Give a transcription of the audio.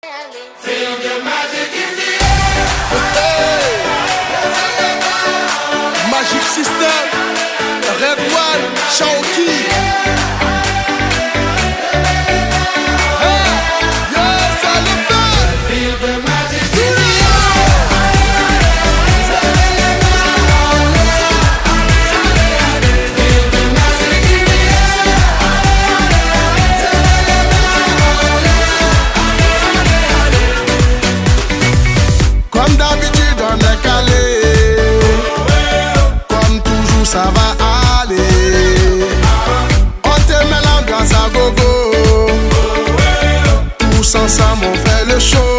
Feel the magic in the air. Magic System, Red One, Shaoki. Comme d'habitude on est calé, comme toujours ça va aller. On te met l'ambiance à gogo, tous ensemble on fait le show.